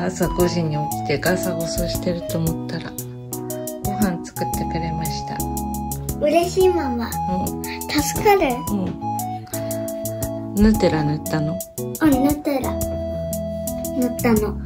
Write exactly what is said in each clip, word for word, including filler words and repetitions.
朝ごじに起きてガサゴソしてると思ったらご飯作ってくれました。 嬉しいママ。 うん、 助かる。 うん。ヌテラ塗ったの？ うん、塗ったら塗ったの。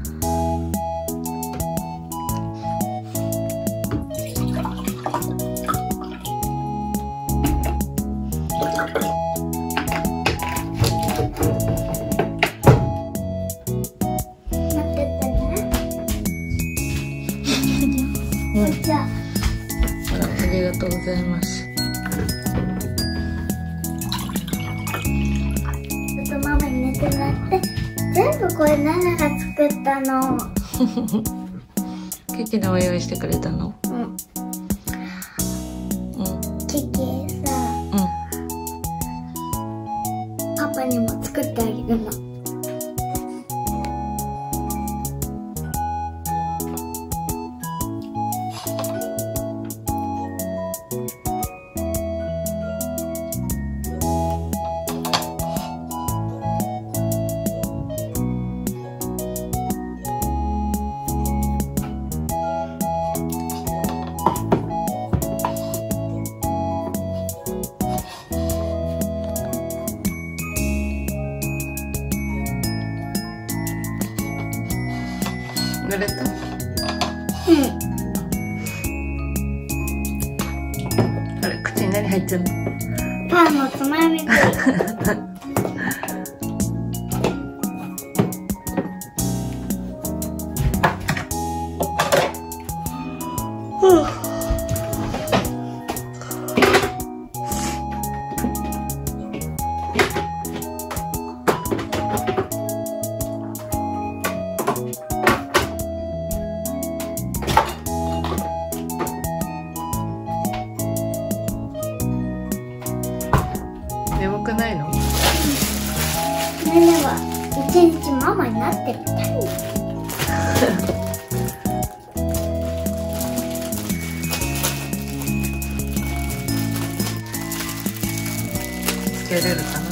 じゃあ、 ありがとうございます。 ちょっとママに寝てもらって。全部これナナが作ったの。 ケーキのお用意してくれたの？ うん。うん。ケーキさ、うん。パパにも作ってあげるの。 濡れた？ うん。 あれ、口に何入ってんの？ パンのつまみ食い。 眠くないの？ ネネは一日ママになってみたい。 つけれるかな？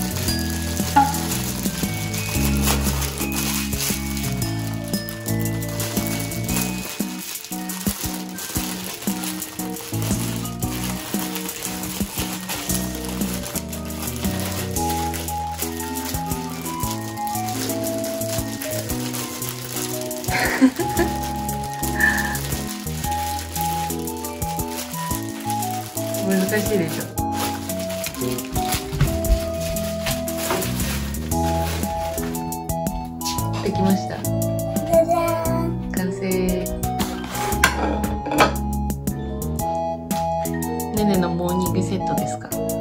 難しいでしょ。できました。 じゃじゃーん。 完成。ねねのモーニングセットですか？